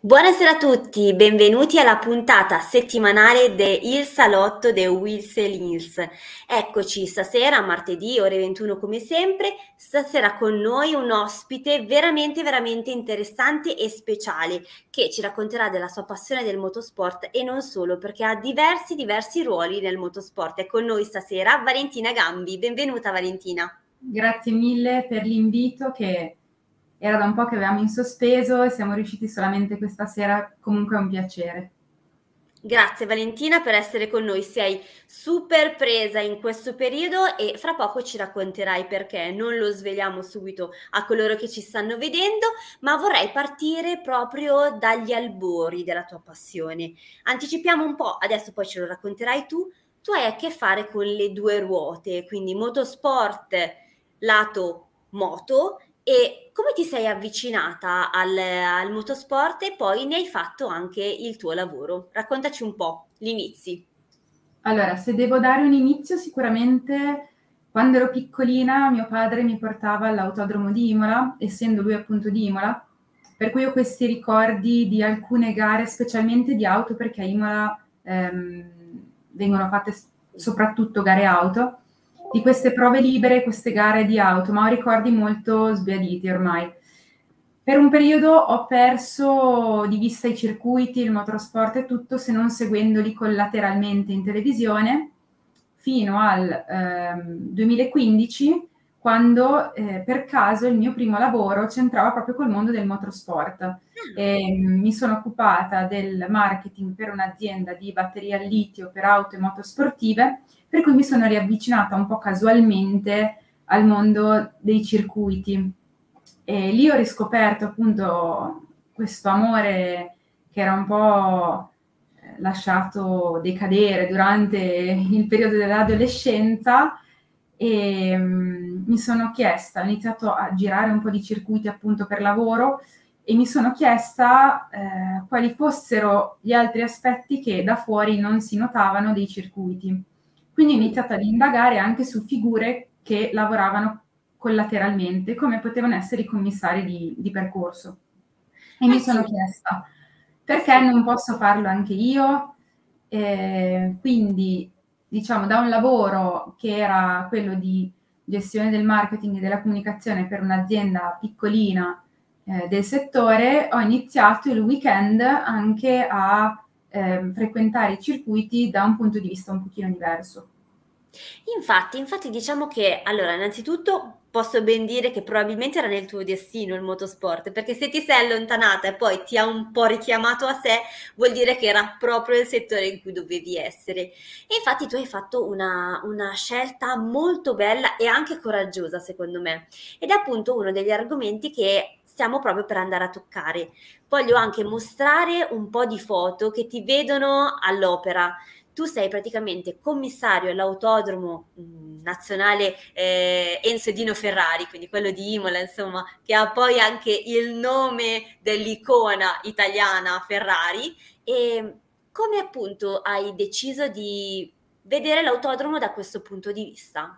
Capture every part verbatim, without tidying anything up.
Buonasera a tutti, benvenuti alla puntata settimanale de Il Salotto de Wills e Lins. Eccoci stasera, martedì, ore ventuno come sempre, stasera con noi un ospite veramente veramente interessante e speciale che ci racconterà della sua passione del motorsport e non solo, perché ha diversi diversi ruoli nel motorsport. È con noi stasera Valentina Gambi. Benvenuta Valentina. Grazie mille per l'invito, che era da un po' che avevamo in sospeso e siamo riusciti solamente questa sera. Comunque è un piacere. Grazie Valentina per essere con noi, sei super presa in questo periodo e fra poco ci racconterai perché, non lo sveliamo subito a coloro che ci stanno vedendo, ma vorrei partire proprio dagli albori della tua passione. Anticipiamo un po', adesso poi ce lo racconterai tu, tu hai a che fare con le due ruote, quindi motorsport lato moto. E come ti sei avvicinata al, al motorsport e poi ne hai fatto anche il tuo lavoro? Raccontaci un po' gli inizi. Allora, se devo dare un inizio, sicuramente quando ero piccolina mio padre mi portava all'autodromo di Imola, essendo lui appunto di Imola, per cui ho questi ricordi di alcune gare, specialmente di auto, perché a Imola ehm, vengono fatte soprattutto gare auto, di queste prove libere, queste gare di auto, ma ho ricordi molto sbiaditi ormai. Per un periodo ho perso di vista i circuiti, il motorsport e tutto, se non seguendoli collateralmente in televisione, fino al ehm, duemilaquindici, quando eh, per caso il mio primo lavoro c'entrava proprio col mondo del motorsport. E, mh, mi sono occupata del marketing per un'azienda di batterie al litio per auto e moto sportive, per cui mi sono riavvicinata un po' casualmente al mondo dei circuiti. E lì ho riscoperto appunto questo amore che era un po' lasciato decadere durante il periodo dell'adolescenza, e um, mi sono chiesta, ho iniziato a girare un po' di circuiti appunto per lavoro e mi sono chiesta eh, quali fossero gli altri aspetti che da fuori non si notavano dei circuiti. Quindi ho iniziato ad indagare anche su figure che lavoravano collateralmente, come potevano essere i commissari di, di percorso. E Eh mi sì. sono chiesta, perché non posso farlo anche io? Eh, quindi, diciamo, da un lavoro che era quello di gestione del marketing e della comunicazione per un'azienda piccolina eh, del settore, ho iniziato il weekend anche a eh, frequentare i circuiti da un punto di vista un pochino diverso. Infatti, infatti diciamo che, allora, innanzitutto posso ben dire che probabilmente era nel tuo destino il motorsport, perché se ti sei allontanata e poi ti ha un po' richiamato a sé, vuol dire che era proprio il settore in cui dovevi essere. E infatti tu hai fatto una, una scelta molto bella e anche coraggiosa, secondo me. Ed è appunto uno degli argomenti che stiamo proprio per andare a toccare. Voglio anche mostrare un po' di foto che ti vedono all'opera. Tu sei praticamente commissario all'autodromo mh, nazionale eh, Enzo Dino Ferrari, quindi quello di Imola, insomma, che ha poi anche il nome dell'icona italiana Ferrari. E come appunto hai deciso di vedere l'autodromo da questo punto di vista?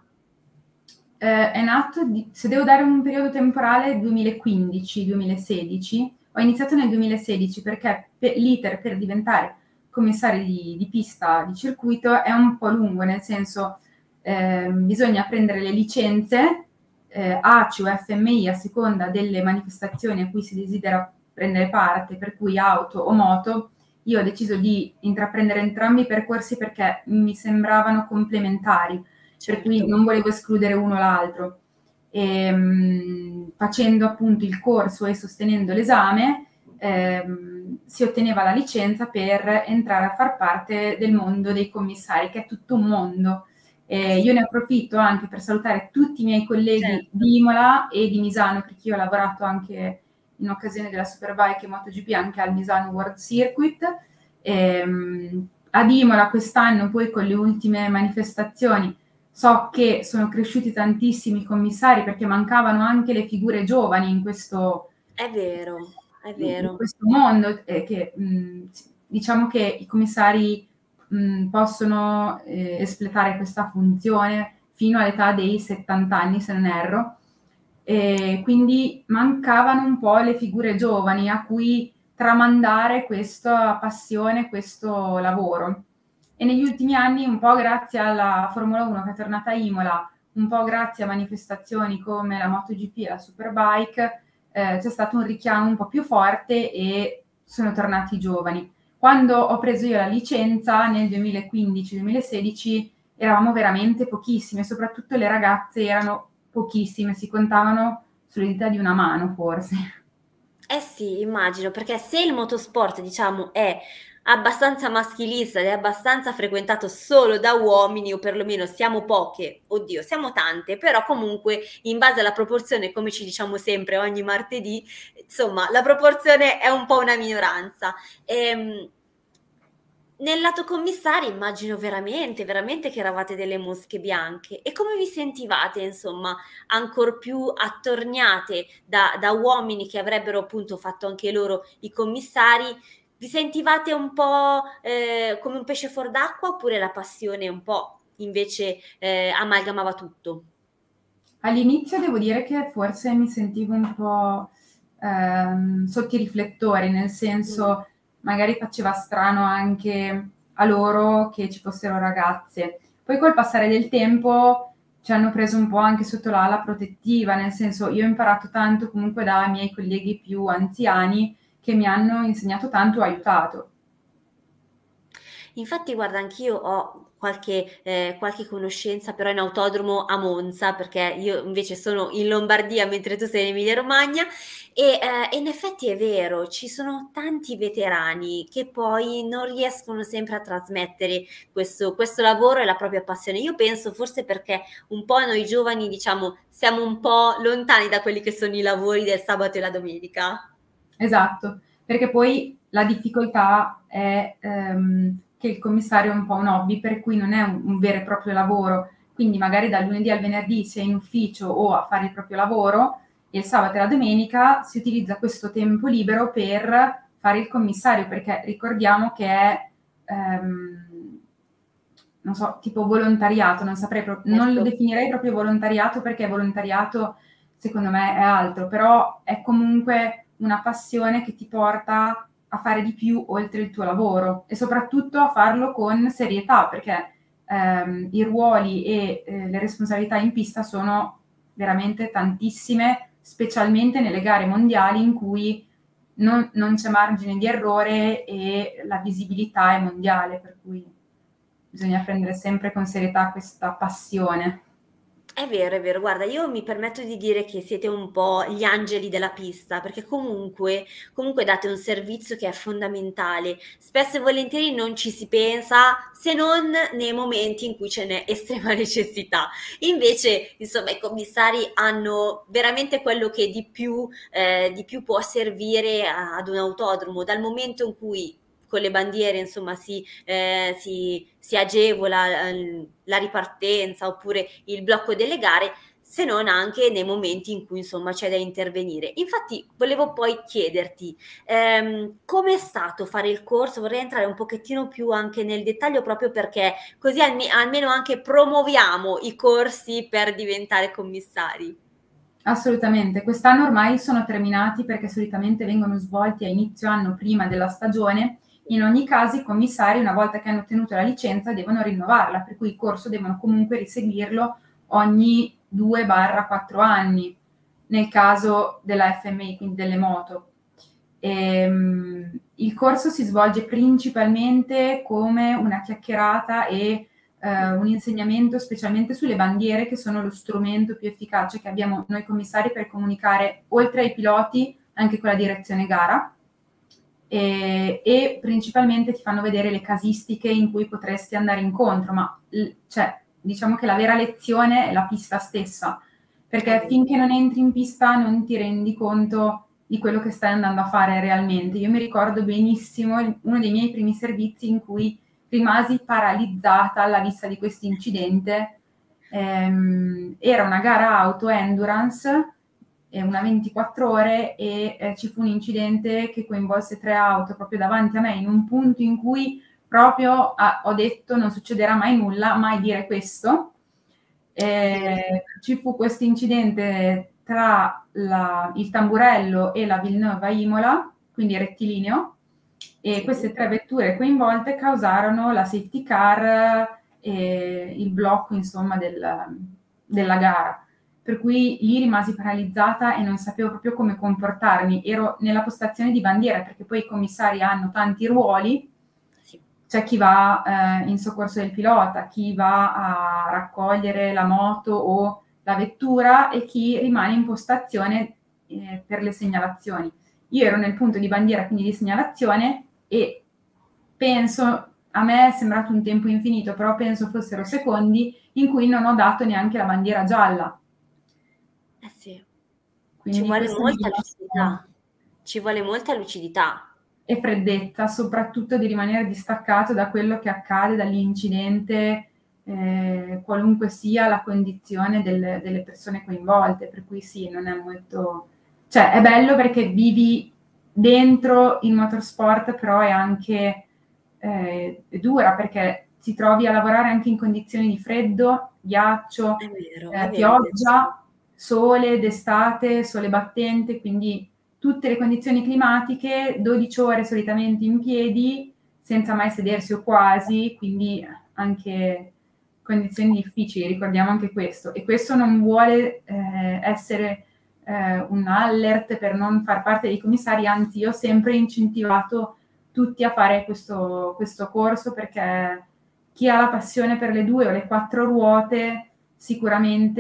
Eh, è nato, di, se devo dare un periodo temporale, duemilaquindici duemilasedici. Ho iniziato nel duemilasedici perché per, l'iter per diventare commissario di, di pista di circuito è un po' lungo, nel senso eh, bisogna prendere le licenze eh, A C I o F M I a seconda delle manifestazioni a cui si desidera prendere parte, per cui auto o moto. Io ho deciso di intraprendere entrambi i percorsi perché mi sembravano complementari, per cui Certo. non volevo escludere uno o l'altro. E, mh, facendo appunto il corso e sostenendo l'esame, ehm, si otteneva la licenza per entrare a far parte del mondo dei commissari, che è tutto un mondo. Eh, io ne approfitto anche per salutare tutti i miei colleghi Certo. di Imola e di Misano, perché io ho lavorato anche in occasione della Superbike e MotoGP anche al Misano World Circuit. Ehm, ad Imola quest'anno, poi con le ultime manifestazioni, so che sono cresciuti tantissimi commissari perché mancavano anche le figure giovani in questo, È vero, è in vero. questo mondo, eh, che mh, diciamo che i commissari mh, possono eh, espletare questa funzione fino all'età dei settanta anni, se non erro. E quindi mancavano un po' le figure giovani a cui tramandare questa passione, questo lavoro. E negli ultimi anni, un po' grazie alla Formula uno che è tornata a Imola, un po' grazie a manifestazioni come la MotoGP e la Superbike, eh, c'è stato un richiamo un po' più forte e sono tornati i giovani. Quando ho preso io la licenza nel duemilaquindici duemilasedici eravamo veramente pochissime, soprattutto le ragazze erano pochissime, si contavano sulle dita di una mano forse. Eh sì, immagino, perché se il motorsport, diciamo, è abbastanza maschilista ed è abbastanza frequentato solo da uomini, o perlomeno siamo poche, oddio, siamo tante, però comunque in base alla proporzione, come ci diciamo sempre ogni martedì, insomma, la proporzione è un po' una minoranza. Ehm, Nel lato commissari immagino veramente, veramente che eravate delle mosche bianche. E come vi sentivate, insomma, ancor più attorniate da, da uomini che avrebbero appunto fatto anche loro i commissari? Vi sentivate un po' eh, come un pesce fuor d'acqua, oppure la passione un po' invece eh, amalgamava tutto? All'inizio devo dire che forse mi sentivo un po' ehm, sotto i riflettori, nel senso Mm. magari faceva strano anche a loro che ci fossero ragazze. Poi col passare del tempo ci hanno preso un po' anche sotto l'ala protettiva, nel senso io ho imparato tanto comunque dai miei colleghi più anziani che mi hanno insegnato tanto e aiutato. Infatti guarda anch'io ho qualche, ehm, qualche conoscenza però in autodromo a Monza, perché io invece sono in Lombardia mentre tu sei in Emilia Romagna e, ehm, e in effetti è vero, ci sono tanti veterani che poi non riescono sempre a trasmettere questo questo lavoro e la propria passione. Io penso forse perché un po' noi giovani, diciamo, siamo un po' lontani da quelli che sono i lavori del sabato e la domenica. Esatto, perché poi la difficoltà è ehm, che il commissario è un po' un hobby, per cui non è un, un vero e proprio lavoro, quindi magari dal lunedì al venerdì si è in ufficio o a fare il proprio lavoro e il sabato e la domenica si utilizza questo tempo libero per fare il commissario, perché ricordiamo che è, ehm, non so, tipo volontariato, non saprei, pro- non lo Certo. definirei proprio volontariato perché volontariato secondo me è altro, però è comunque una passione che ti porta a fare di più oltre il tuo lavoro e soprattutto a farlo con serietà, perché ehm, i ruoli e eh, le responsabilità in pista sono veramente tantissime, specialmente nelle gare mondiali in cui non, non c'è margine di errore e la visibilità è mondiale, per cui bisogna prendere sempre con serietà questa passione. È vero, è vero. Guarda, io mi permetto di dire che siete un po' gli angeli della pista, perché comunque, comunque date un servizio che è fondamentale. Spesso e volentieri non ci si pensa se non nei momenti in cui ce n'è estrema necessità. Invece, insomma, i commissari hanno veramente quello che di più, eh, di più può servire a- ad un autodromo, dal momento in cui con le bandiere, insomma, si, eh, si, si agevola eh, la ripartenza oppure il blocco delle gare, se non anche nei momenti in cui insomma c'è da intervenire. Infatti volevo poi chiederti ehm, come è stato fare il corso, vorrei entrare un pochettino più anche nel dettaglio proprio perché così alme- almeno anche promuoviamo i corsi per diventare commissari. Assolutamente, quest'anno ormai sono terminati perché solitamente vengono svolti a inizio anno prima della stagione. In ogni caso i commissari, una volta che hanno ottenuto la licenza, devono rinnovarla, per cui il corso devono comunque riseguirlo ogni due quattro anni, nel caso della F M I, quindi delle moto. Ehm, il corso si svolge principalmente come una chiacchierata e eh, un insegnamento specialmente sulle bandiere che sono lo strumento più efficace che abbiamo noi commissari per comunicare oltre ai piloti anche con la direzione gara e, e principalmente ti fanno vedere le casistiche in cui potresti andare incontro, ma cioè, diciamo che la vera lezione è la pista stessa, perché finché non entri in pista non ti rendi conto di quello che stai andando a fare realmente. Io mi ricordo benissimo uno dei miei primi servizi in cui rimasi paralizzata alla vista di questo incidente. Ehm, era una gara auto endurance, eh, una ventiquattro ore e eh, ci fu un incidente che coinvolse tre auto proprio davanti a me in un punto in cui proprio ah, ho detto non succederà mai nulla, mai dire questo. Eh, ci fu questo incidente tra la, il Tamburello e la Villeneuve Imola, quindi rettilineo, e Sì. queste tre vetture coinvolte causarono la safety car e il blocco, insomma, del, della gara. Per cui lì rimasi paralizzata e non sapevo proprio come comportarmi. Ero nella postazione di bandiera, perché poi i commissari hanno tanti ruoli. Sì. C'è chi va eh, in soccorso del pilota, chi va a raccogliere la moto o la vettura e chi rimane in postazione eh, per le segnalazioni. Io ero nel punto di bandiera, quindi di segnalazione, e penso, a me è sembrato un tempo infinito, però penso fossero secondi in cui non ho dato neanche la bandiera gialla. Eh sì, ci Quindi vuole questo mi molta lascia... lucidità, ci vuole molta lucidità. e freddezza, soprattutto di rimanere distaccato da quello che accade, dall'incidente, eh, qualunque sia la condizione del, delle persone coinvolte. Per cui sì, non è molto... Cioè, è bello perché vivi dentro il motorsport, però è anche eh, dura, perché ti trovi a lavorare anche in condizioni di freddo, ghiaccio, È vero, è eh, vero, è vero. pioggia, sole d'estate, sole battente, quindi tutte le condizioni climatiche, dodici ore solitamente in piedi, senza mai sedersi o quasi, quindi anche condizioni difficili, ricordiamo anche questo. E questo non vuole eh, essere eh, un alert per non far parte dei commissari, anzi io ho sempre incentivato tutti a fare questo, questo corso, perché chi ha la passione per le due o le quattro ruote sicuramente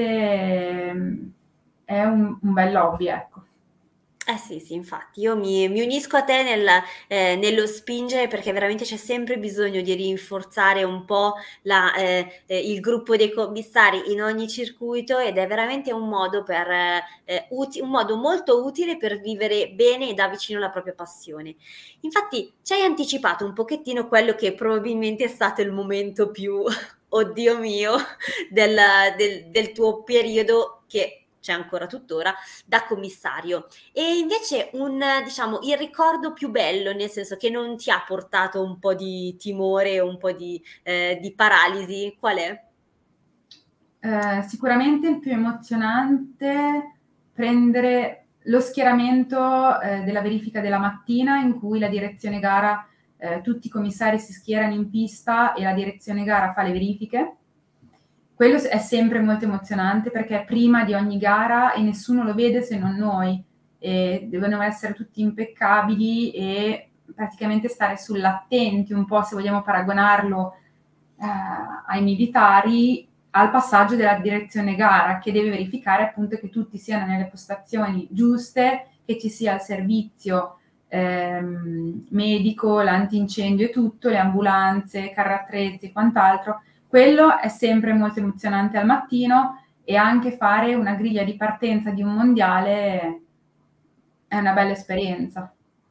eh, è un, un bel hobby, ecco. Eh sì, sì, infatti io mi, mi unisco a te nel, eh, nello spingere, perché veramente c'è sempre bisogno di rinforzare un po' la, eh, eh, il gruppo dei commissari in ogni circuito, ed è veramente un modo, per, eh, uti- un modo molto utile per vivere bene e da vicino la propria passione. Infatti ci hai anticipato un pochettino quello che probabilmente è stato il momento più, oddio mio, del, del, del tuo periodo, che c'è ancora tuttora, da commissario. E invece un, diciamo, il ricordo più bello, nel senso che non ti ha portato un po' di timore o un po' di, eh, di paralisi, qual è? Eh, sicuramente il più emozionante, prendere lo schieramento eh, della verifica della mattina, in cui la direzione gara, eh, tutti i commissari si schierano in pista e la direzione gara fa le verifiche. Quello è sempre molto emozionante, perché è prima di ogni gara e nessuno lo vede se non noi, e devono essere tutti impeccabili e praticamente stare sull'attenti, un po', se vogliamo paragonarlo eh, ai militari, al passaggio della direzione gara, che deve verificare appunto che tutti siano nelle postazioni giuste, che ci sia il servizio ehm, medico, l'antincendio e tutto, le ambulanze, carri attrezzi e quant'altro. Quello è sempre molto emozionante al mattino, e anche fare una griglia di partenza di un mondiale è una bella esperienza.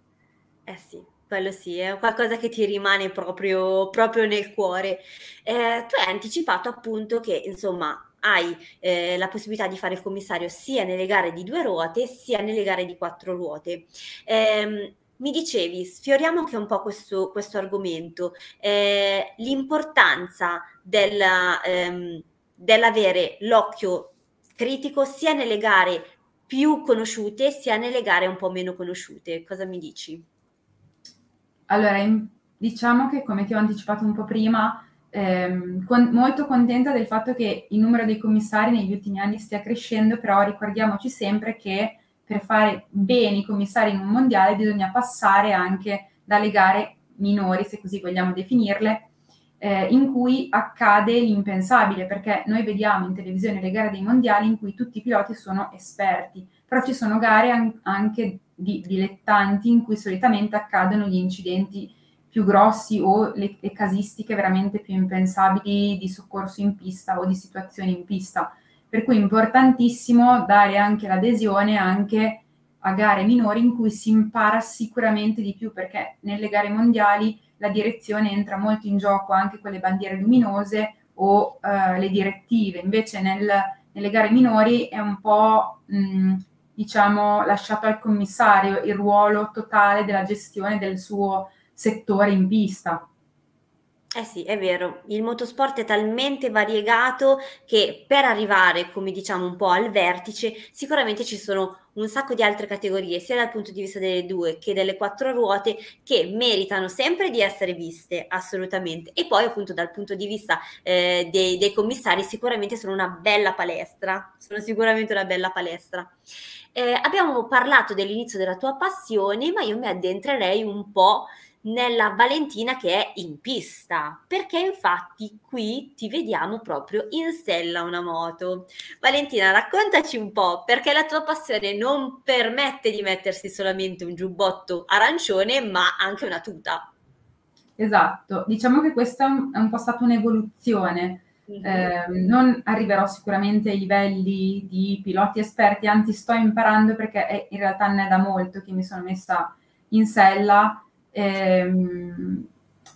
Eh sì, quello sì, è qualcosa che ti rimane proprio, proprio nel cuore. Eh, tu hai anticipato appunto che, insomma, hai eh, la possibilità di fare il commissario sia nelle gare di due ruote sia nelle gare di quattro ruote. Ehm, mi dicevi, sfioriamo anche un po' questo, questo argomento, eh, l'importanza della, ehm, dell'avere l'occhio critico sia nelle gare più conosciute sia nelle gare un po' meno conosciute. Cosa mi dici? Allora, in- diciamo che, come ti ho anticipato un po' prima, ehm, con- molto contenta del fatto che il numero dei commissari negli ultimi anni stia crescendo, però ricordiamoci sempre che per fare bene i commissari in un mondiale bisogna passare anche dalle gare minori, se così vogliamo definirle, eh, in cui accade l'impensabile, perché noi vediamo in televisione le gare dei mondiali in cui tutti i piloti sono esperti, però ci sono gare an- anche di dilettanti in cui solitamente accadono gli incidenti più grossi o le, le casistiche veramente più impensabili di soccorso in pista o di situazioni in pista. Per cui è importantissimo dare anche l'adesione anche a gare minori in cui si impara sicuramente di più, perché nelle gare mondiali la direzione entra molto in gioco, anche con le bandiere luminose o eh, le direttive. Invece nel, nelle gare minori è un po' mh, diciamo lasciato al commissario il ruolo totale della gestione del suo settore in pista. Eh sì, è vero, il motorsport è talmente variegato che per arrivare, come diciamo, un po' al vertice, sicuramente ci sono un sacco di altre categorie, sia dal punto di vista delle due che delle quattro ruote, che meritano sempre di essere viste, assolutamente. E poi appunto dal punto di vista eh, dei, dei commissari sicuramente sono una bella palestra, sono sicuramente una bella palestra. Eh, abbiamo parlato dell'inizio della tua passione, ma io mi addentrerei un po' nella Valentina che è in pista, perché infatti qui ti vediamo proprio in sella una moto. Valentina, raccontaci un po', perché la tua passione non permette di mettersi solamente un giubbotto arancione, ma anche una tuta. Esatto, diciamo che questa è un po' stata un'evoluzione. Mhm. Eh, non arriverò sicuramente ai livelli di piloti esperti, anzi sto imparando perché è, in realtà non è da molto che mi sono messa in sella. Ehm,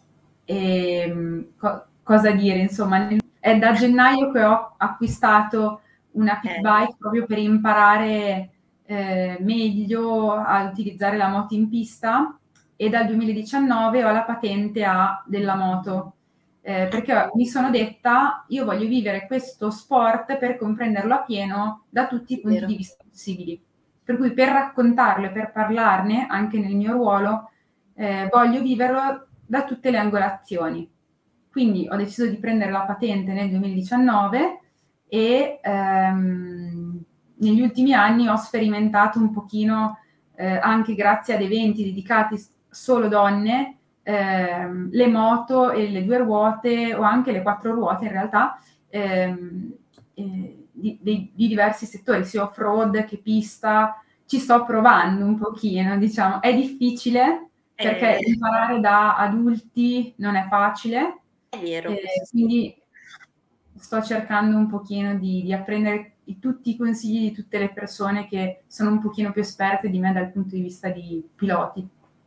e, co- cosa dire, insomma, è da gennaio che ho acquistato una pit Eh, bike proprio per imparare eh, meglio a utilizzare la moto in pista, e dal duemiladiciannove ho la patente A della moto, eh, perché mi sono detta io voglio vivere questo sport per comprenderlo a pieno da tutti i punti vero. di vista possibili. Per cui per raccontarlo e per parlarne, anche nel mio ruolo, eh, voglio viverlo da tutte le angolazioni. Quindi ho deciso di prendere la patente nel duemiladiciannove e ehm, negli ultimi anni ho sperimentato un pochino, eh, anche grazie ad eventi dedicati solo donne, ehm, le moto e le due ruote o anche le quattro ruote in realtà, ehm, eh, di, di, di diversi settori, sia off-road che pista. Ci sto provando un pochino, diciamo. È difficile perché Eh, imparare da adulti non è facile, è vero, eh, questo sì. quindi sto cercando un pochino di, di apprendere i- tutti i consigli di tutte le persone che sono un pochino più esperte di me dal punto di vista di piloti.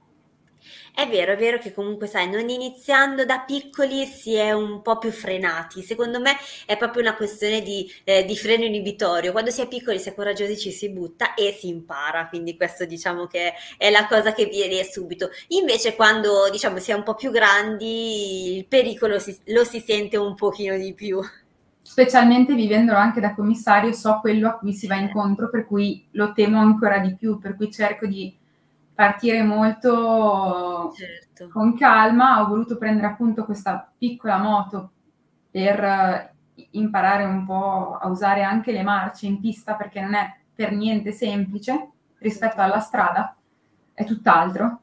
È vero, è vero che comunque, sai, non iniziando da piccoli si è un po' più frenati. Secondo me è proprio una questione di, eh, di freno inibitorio. Quando si è piccoli, si è coraggiosi, ci si butta e si impara. Quindi questo diciamo che è la cosa che viene subito. Invece quando diciamo si è un po' più grandi, il pericolo si- lo si sente un pochino di più. Specialmente vivendolo anche da commissario, so quello a cui si va incontro, per cui lo temo ancora di più, per cui cerco di partire molto Certo. con calma. Ho voluto prendere appunto questa piccola moto per eh, imparare un po' a usare anche le marce in pista, perché non è per niente semplice rispetto alla strada, è tutt'altro.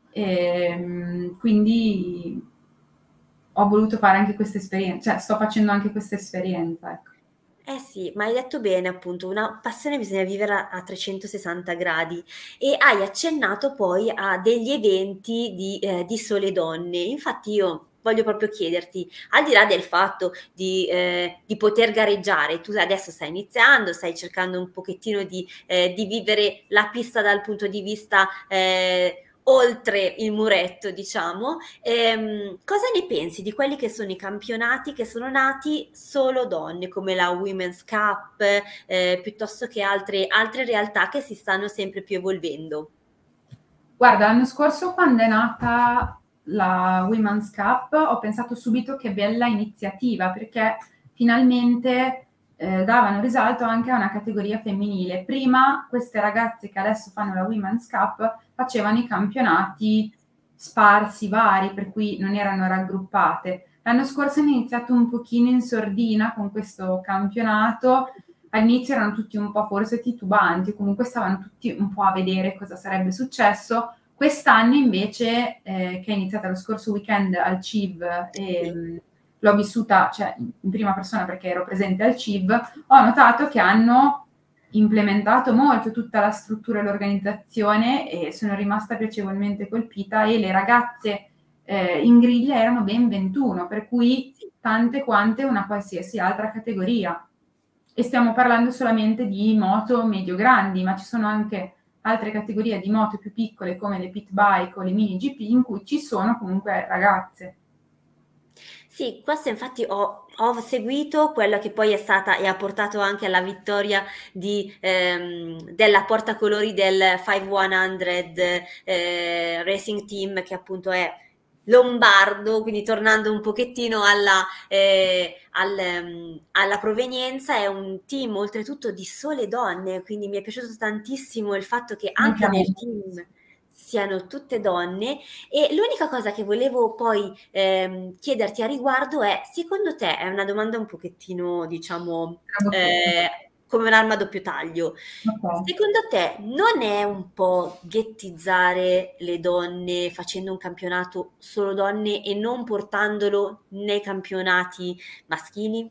E, quindi ho voluto fare anche questa esperienza, cioè sto facendo anche questa esperienza, ecco. Eh sì, ma hai detto bene, appunto, una passione bisogna vivere a, a trecentosessanta gradi e hai accennato poi a degli eventi di, eh, di sole donne. Infatti io voglio proprio chiederti, al di là del fatto di, eh, di poter gareggiare, tu adesso stai iniziando, stai cercando un pochettino di, eh, di vivere la pista dal punto di vista eh, oltre il muretto, diciamo. Ehm, cosa ne pensi di quelli che sono i campionati che sono nati solo donne, come la Women's Cup, eh, piuttosto che altre, altre realtà che si stanno sempre più evolvendo? Guarda, l'anno scorso quando è nata la Women's Cup ho pensato subito che bella iniziativa, perché finalmente eh, davano risalto anche a una categoria femminile. Prima queste ragazze che adesso fanno la Women's Cup facevano i campionati sparsi, vari, per cui non erano raggruppate. L'anno scorso hanno iniziato un pochino in sordina con questo campionato. All'inizio erano tutti un po' forse titubanti, comunque stavano tutti un po' a vedere cosa sarebbe successo. Quest'anno invece, eh, che è iniziata lo scorso weekend al C I V, e Sì. mh, l'ho vissuta, cioè, in prima persona perché ero presente al C I V, ho notato che hanno implementato molto tutta la struttura e l'organizzazione, e sono rimasta piacevolmente colpita, e le ragazze eh, in griglia erano ben ventuno, per cui tante quante una qualsiasi altra categoria. E stiamo parlando solamente di moto medio-grandi, ma ci sono anche altre categorie di moto più piccole come le pit bike o le mini G P in cui ci sono comunque ragazze. Sì, questo infatti ho, ho seguito quella che poi è stata e ha portato anche alla vittoria di, ehm, della portacolori del cinquecento eh, Racing Team, che appunto è lombardo, quindi tornando un pochettino alla, eh, al, ehm, alla provenienza, è un team oltretutto di sole donne, quindi mi è piaciuto tantissimo il fatto che Anche anche a me. nel team siano tutte donne. E l'unica cosa che volevo poi ehm, chiederti a riguardo è, secondo te, è una domanda un pochettino, diciamo, Trabocchetto. eh, come un'arma a doppio taglio, Ok. secondo te non è un po' ghettizzare le donne facendo un campionato solo donne e non portandolo nei campionati maschili?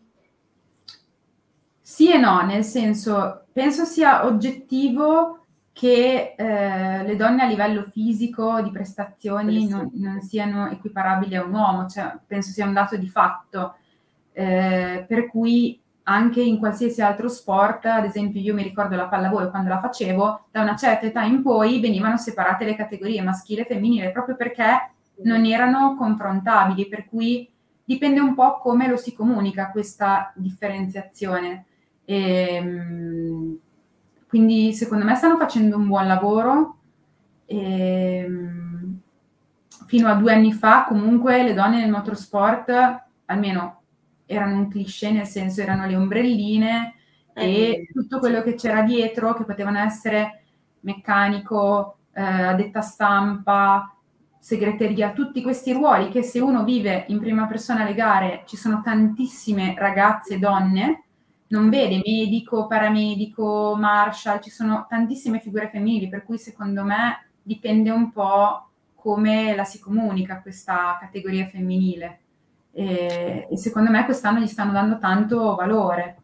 Sì e no, nel senso, penso sia oggettivo che eh, le donne a livello fisico di Quello prestazioni sì. non, non siano equiparabili a un uomo, cioè penso sia un dato di fatto. Eh, per cui anche in qualsiasi altro sport, ad esempio io mi ricordo la pallavolo quando la facevo, da una certa età in poi venivano separate le categorie maschile e femminile proprio perché non erano confrontabili, per cui dipende un po' come lo si comunica questa differenziazione. E, quindi secondo me stanno facendo un buon lavoro. E, fino a due anni fa comunque le donne nel motorsport almeno erano un cliché, nel senso erano le ombrelline È e vero, tutto sì. quello che c'era dietro, che potevano essere meccanico, eh, addetta stampa, segreteria, tutti questi ruoli che se uno vive in prima persona le gare, ci sono tantissime ragazze donne, non vede medico, paramedico, marshal, ci sono tantissime figure femminili, per cui secondo me dipende un po' come la si comunica questa categoria femminile. E, e secondo me quest'anno gli stanno dando tanto valore.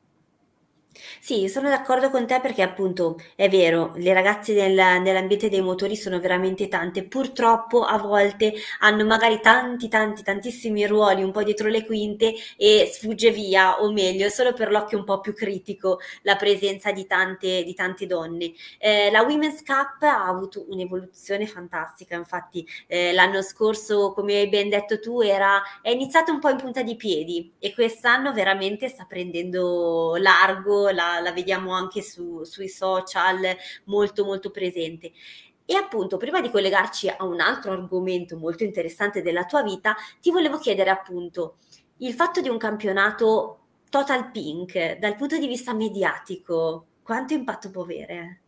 Sì, sono d'accordo con te perché appunto è vero, le ragazze nel- nell'ambiente dei motori sono veramente tante, purtroppo a volte hanno magari tanti tanti tantissimi ruoli un po' dietro le quinte e sfugge via, o meglio, è solo per l'occhio un po' più critico la presenza di tante, di tante donne. Eh, la Women's Cup ha avuto un'evoluzione fantastica, infatti eh, l'anno scorso, come hai ben detto tu, era, è iniziato un po' in punta di piedi e quest'anno veramente sta prendendo largo, la, la vediamo anche su, sui social molto molto presente. E appunto, prima di collegarci a un altro argomento molto interessante della tua vita, ti volevo chiedere appunto il fatto di un campionato Total Pink dal punto di vista mediatico, quanto impatto può avere?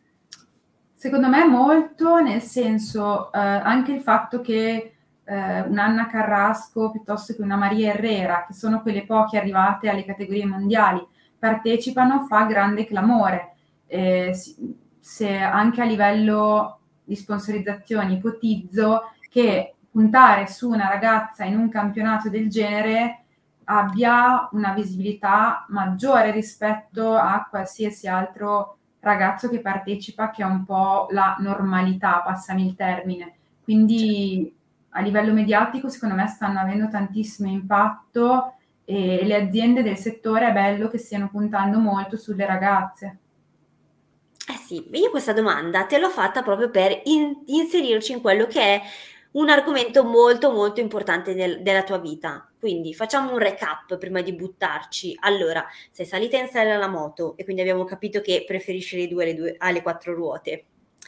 Secondo me molto, nel senso eh, anche il fatto che eh, un'Anna Carrasco piuttosto che una Maria Herrera, che sono quelle poche arrivate alle categorie mondiali, partecipano fa grande clamore. Eh, se anche a livello di sponsorizzazioni ipotizzo che puntare su una ragazza in un campionato del genere abbia una visibilità maggiore rispetto a qualsiasi altro ragazzo che partecipa, che è un po' la normalità, passami il termine. Quindi a livello mediatico secondo me stanno avendo tantissimo impatto e le aziende del settore è bello che stiano puntando molto sulle ragazze. Eh sì, io questa domanda te l'ho fatta proprio per in- inserirci in quello che è un argomento molto molto importante nel- della tua vita. Quindi facciamo un recap prima di buttarci. Allora, sei salita in sella alla moto e quindi abbiamo capito che preferisci le due alle, due, alle quattro ruote.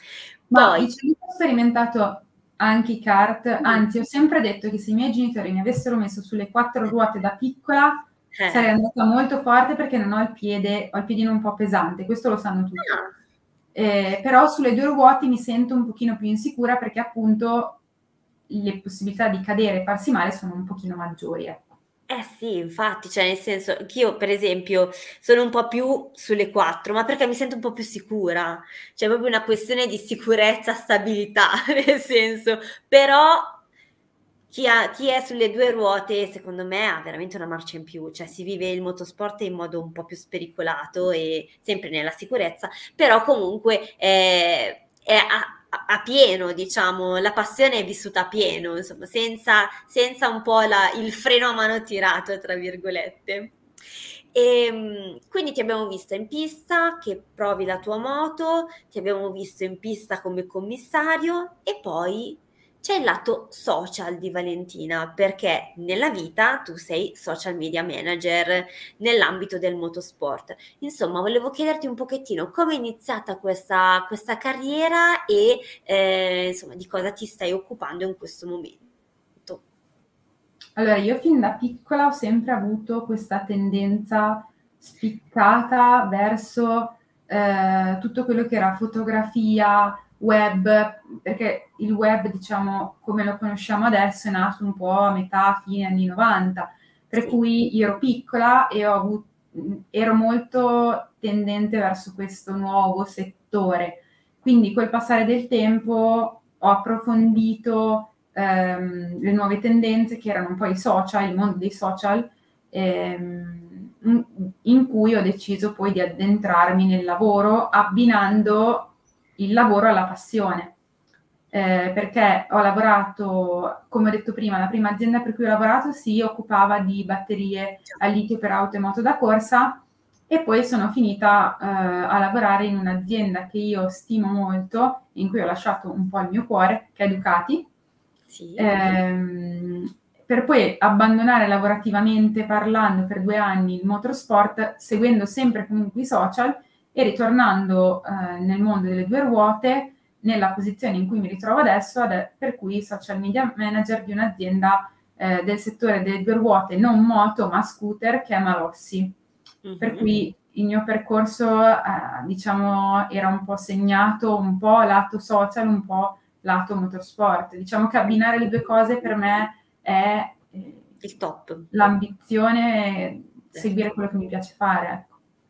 Ma Poi, diciamo che ho sperimentato anche i kart, anzi ho sempre detto che se i miei genitori mi avessero messo sulle quattro ruote da piccola sarei eh, andata molto forte perché non ho il piede, ho il piedino un po' pesante, questo lo sanno tutti. ah, Eh, però sulle due ruote mi sento un pochino più insicura perché appunto le possibilità di cadere e farsi male sono un pochino maggiori, ecco. eh sì, infatti, cioè nel senso che io per esempio sono un po' più sulle quattro, ma perché mi sento un po' più sicura, c'è proprio una questione di sicurezza, stabilità, nel senso, però chi, ha- chi è sulle due ruote secondo me ha veramente una marcia in più, cioè si vive il motorsport in modo un po' più spericolato e sempre nella sicurezza, però comunque eh, è a, a- a pieno, diciamo, la passione è vissuta a pieno, insomma, senza, senza un po' la- il freno a mano tirato, tra virgolette. E, mh, quindi ti abbiamo visto in pista che provi la tua moto, ti abbiamo visto in pista come commissario e poi c'è il lato social di Valentina, perché nella vita tu sei social media manager nell'ambito del motorsport. Insomma, volevo chiederti un pochettino come è iniziata questa, questa carriera e eh, insomma di cosa ti stai occupando in questo momento. Allora, io fin da piccola ho sempre avuto questa tendenza spiccata verso eh, tutto quello che era fotografia, web, perché il web, diciamo, come lo conosciamo adesso, è nato un po' a metà, fine anni novanta, per Sì. cui io ero piccola e ho avuto, ero molto tendente verso questo nuovo settore. Quindi col passare del tempo ho approfondito ehm, le nuove tendenze che erano un po' i social, il mondo dei social, ehm, in cui ho deciso poi di addentrarmi nel lavoro abbinando il lavoro alla passione. Eh, perché ho lavorato, come ho detto prima, la prima azienda per cui ho lavorato si occupava di batterie a litio per auto e moto da corsa, e poi sono finita eh, a lavorare in un'azienda che io stimo molto, in cui ho lasciato un po' il mio cuore, che è Ducati, Sì. ehm, per poi abbandonare lavorativamente parlando per due anni il motorsport, seguendo sempre comunque i social e ritornando eh, nel mondo delle due ruote, nella posizione in cui mi ritrovo adesso, ad, per cui social media manager di un'azienda eh, del settore delle due ruote, non moto ma scooter, che è Malossi. Mm-hmm. Per cui il mio percorso eh, diciamo era un po' segnato un po' lato social, un po' lato motorsport. Diciamo che abbinare le due cose per me è eh, il top. L'ambizione, seguire quello che mi piace fare, ecco.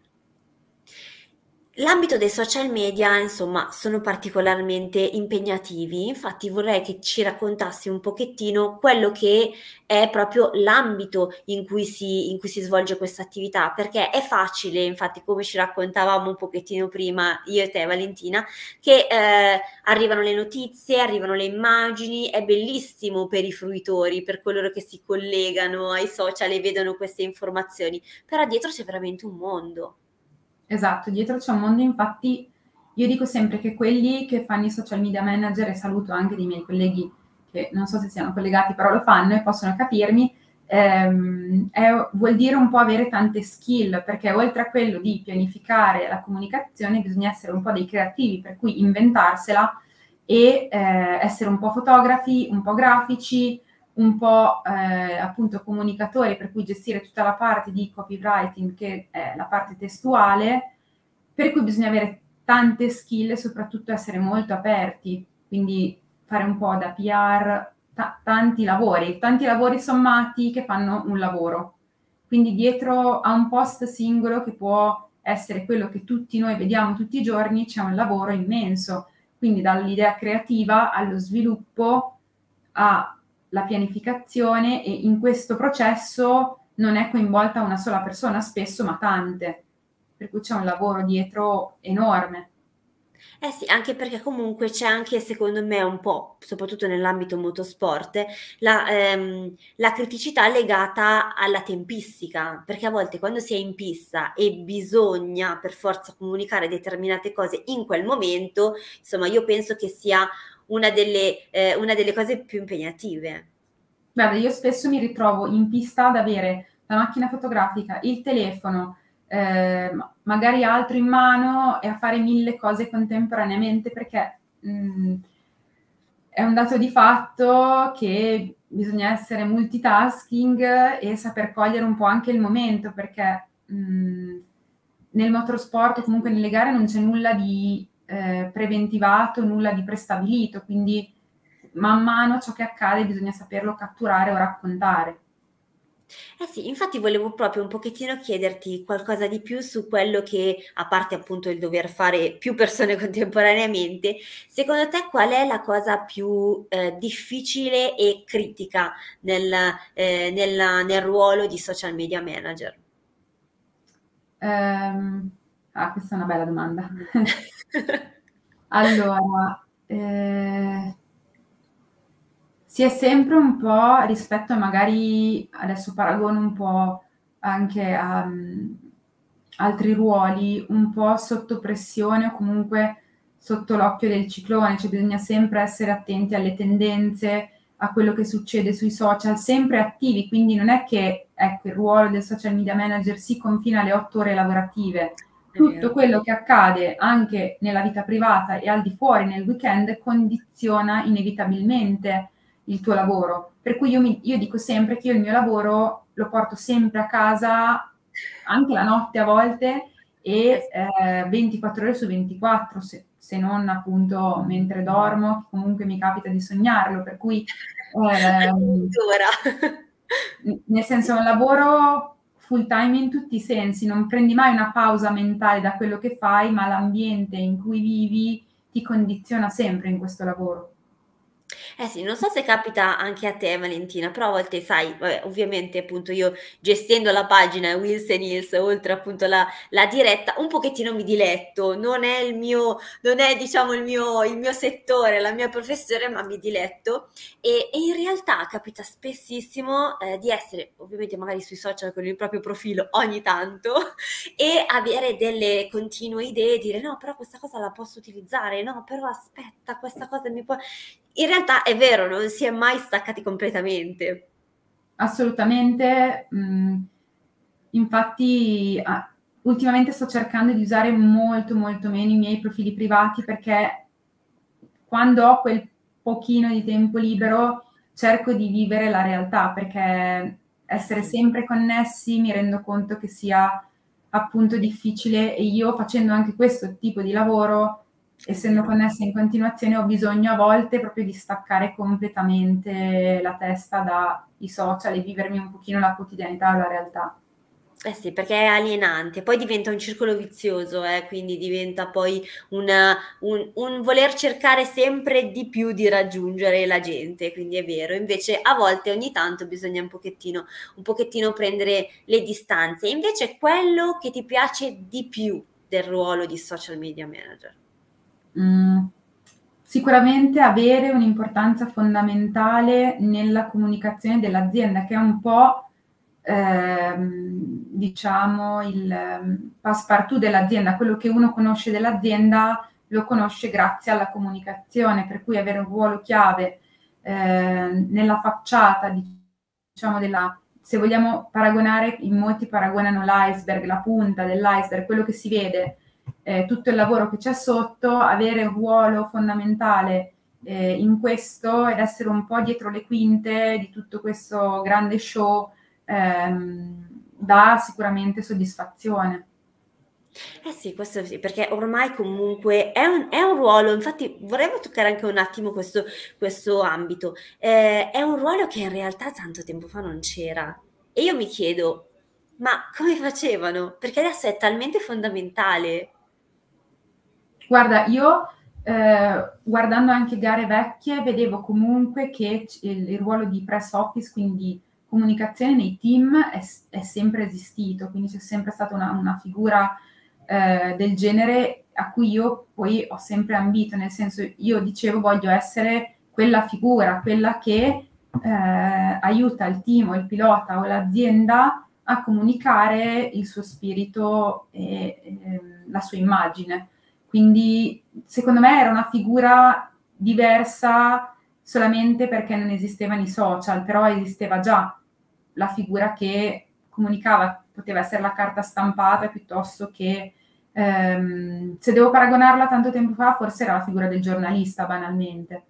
L'ambito dei social media, insomma, sono particolarmente impegnativi, infatti vorrei che ci raccontassi un pochettino quello che è proprio l'ambito in cui si, in cui si svolge questa attività, perché è facile, infatti come ci raccontavamo un pochettino prima io e te Valentina, che eh, arrivano le notizie, arrivano le immagini, è bellissimo per i fruitori, per coloro che si collegano ai social e vedono queste informazioni, però dietro c'è veramente un mondo. Esatto, dietro c'è un mondo, infatti io dico sempre che quelli che fanno i social media manager, e saluto anche dei miei colleghi che non so se siano collegati, però lo fanno e possono capirmi, ehm, è, vuol dire un po' avere tante skill, perché oltre a quello di pianificare la comunicazione bisogna essere un po' dei creativi, per cui inventarsela e eh, essere un po' fotografi, un po' grafici, un po' eh, appunto comunicatori, per cui gestire tutta la parte di copywriting, che è la parte testuale, per cui bisogna avere tante skill e soprattutto essere molto aperti, quindi fare un po' da P R, t- tanti lavori, tanti lavori sommati che fanno un lavoro. Quindi dietro a un post singolo, che può essere quello che tutti noi vediamo tutti i giorni, c'è un lavoro immenso, quindi dall'idea creativa allo sviluppo a la pianificazione, e in questo processo non è coinvolta una sola persona spesso, ma tante, per cui c'è un lavoro dietro enorme. Eh sì, anche perché comunque c'è anche, secondo me, un po', soprattutto nell'ambito motorsport, la, ehm, la criticità legata alla tempistica, perché a volte quando si è in pista e bisogna per forza comunicare determinate cose in quel momento, insomma, io penso che sia una delle, eh, una delle cose più impegnative. Guarda, io spesso mi ritrovo in pista ad avere la macchina fotografica, il telefono, eh, magari altro in mano, e a fare mille cose contemporaneamente, perché mh, è un dato di fatto che bisogna essere multitasking e saper cogliere un po' anche il momento, perché mh, nel motorsport o comunque nelle gare non c'è nulla di eh, preventivato, nulla di prestabilito, quindi man mano ciò che accade bisogna saperlo catturare o raccontare. Eh sì, infatti volevo proprio un pochettino chiederti qualcosa di più su quello che, a parte appunto il dover fare più persone contemporaneamente, secondo te qual è la cosa più eh, difficile e critica nel, eh, nel, nel ruolo di social media manager? Ehm, ah, questa è una bella domanda. Allora, eh, si è sempre un po', rispetto a magari, adesso paragono un po' anche a um, altri ruoli, un po' sotto pressione o comunque sotto l'occhio del ciclone, cioè bisogna sempre essere attenti alle tendenze, a quello che succede sui social, sempre attivi, quindi non è che ecco, il ruolo del social media manager si confina alle otto ore lavorative. Tutto quello che accade anche nella vita privata e al di fuori nel weekend condiziona inevitabilmente il tuo lavoro. Per cui io, mi, io dico sempre che io il mio lavoro lo porto sempre a casa, anche la notte a volte, e eh, ventiquattro ore su ventiquattro, se, se non appunto mentre dormo, comunque mi capita di sognarlo, per cui ehm, nel senso è un lavoro full time in tutti i sensi, non prendi mai una pausa mentale da quello che fai, ma l'ambiente in cui vivi ti condiziona sempre in questo lavoro. Eh sì, non so se capita anche a te Valentina, però a volte sai, vabbè, ovviamente appunto io gestendo la pagina Wills and Hills, oltre appunto la, la diretta, un pochettino mi diletto, non è il mio, non è diciamo il mio, il mio settore, la mia professione, ma mi diletto e, e in realtà capita spessissimo eh, di essere ovviamente magari sui social con il proprio profilo ogni tanto e avere delle continue idee, dire no, però questa cosa la posso utilizzare, no, però aspetta, questa cosa mi può... In realtà è vero, non si è mai staccati completamente. Assolutamente, mh, infatti ah, ultimamente sto cercando di usare molto molto meno i miei profili privati perché quando ho quel pochino di tempo libero cerco di vivere la realtà, perché essere Sì. sempre connessi mi rendo conto che sia appunto difficile, e io facendo anche questo tipo di lavoro, essendo connessa in continuazione, ho bisogno a volte proprio di staccare completamente la testa dai social e vivermi un pochino la quotidianità e la realtà. Eh sì, perché è alienante, poi diventa un circolo vizioso, eh, quindi diventa poi una, un, un voler cercare sempre di più di raggiungere la gente, quindi è vero. Invece a volte ogni tanto bisogna un pochettino, un pochettino prendere le distanze. Invece quello che ti piace di più del ruolo di social media manager? Mm, sicuramente avere un'importanza fondamentale nella comunicazione dell'azienda, che è un po' ehm, diciamo il ehm, passepartout dell'azienda, quello che uno conosce dell'azienda lo conosce grazie alla comunicazione, per cui avere un ruolo chiave eh, nella facciata, diciamo, della, se vogliamo paragonare, in molti paragonano l'iceberg, la punta dell'iceberg, quello che si vede, eh, tutto il lavoro che c'è sotto, avere un ruolo fondamentale eh, in questo ed essere un po' dietro le quinte di tutto questo grande show ehm, dà sicuramente soddisfazione. Eh sì, questo sì, perché ormai comunque è un, è un ruolo, infatti vorrei toccare anche un attimo questo, questo ambito. Eh, è un ruolo che in realtà tanto tempo fa non c'era. E io mi chiedo, ma come facevano? Perché adesso è talmente fondamentale. Guarda, io eh, guardando anche gare vecchie vedevo comunque che il, il ruolo di press office, quindi comunicazione nei team, è, è sempre esistito, quindi c'è sempre stata una, una figura eh, del genere a cui io poi ho sempre ambito, nel senso io dicevo voglio essere quella figura, quella che eh, aiuta il team o il pilota o l'azienda a comunicare il suo spirito e, e la sua immagine. Quindi secondo me era una figura diversa solamente perché non esistevano i social, però esisteva già la figura che comunicava, poteva essere la carta stampata piuttosto che, ehm, se devo paragonarla tanto tempo fa, forse era la figura del giornalista, banalmente.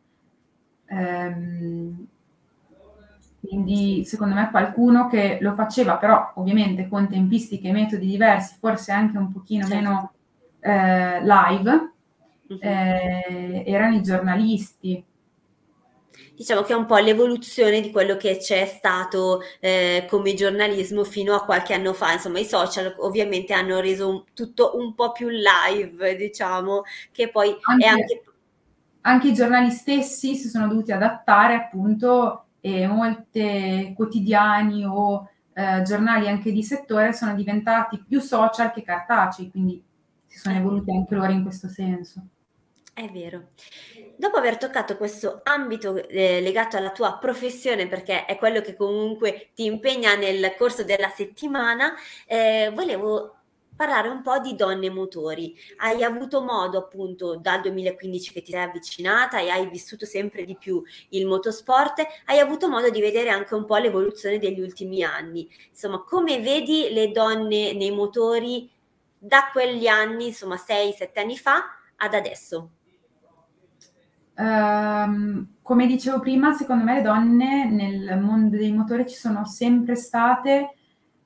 Ehm, quindi secondo me qualcuno che lo faceva, però ovviamente con tempistiche e metodi diversi, forse anche un pochino Certo. meno eh, live, Mhm. eh, erano i giornalisti. Diciamo che è un po' l'evoluzione di quello che c'è stato eh, come giornalismo fino a qualche anno fa. Insomma, i social ovviamente hanno reso un- tutto un po' più live, diciamo, che poi è Anche, anche... anche i giornali stessi si sono dovuti adattare, appunto, e molte quotidiani o eh, giornali anche di settore sono diventati più social che cartacei, quindi si sono È vero. evoluti anche loro in questo senso. È vero. Dopo aver toccato questo ambito eh, legato alla tua professione, perché è quello che comunque ti impegna nel corso della settimana, eh, volevo parlare un po' di donne motori. Hai avuto modo appunto dal duemilaquindici che ti sei avvicinata e hai vissuto sempre di più il motorsport, hai avuto modo di vedere anche un po' l'evoluzione degli ultimi anni. Insomma, come vedi le donne nei motori da quegli anni, insomma sei sette anni fa, ad adesso? Um, come dicevo prima, secondo me le donne nel mondo dei motori ci sono sempre state,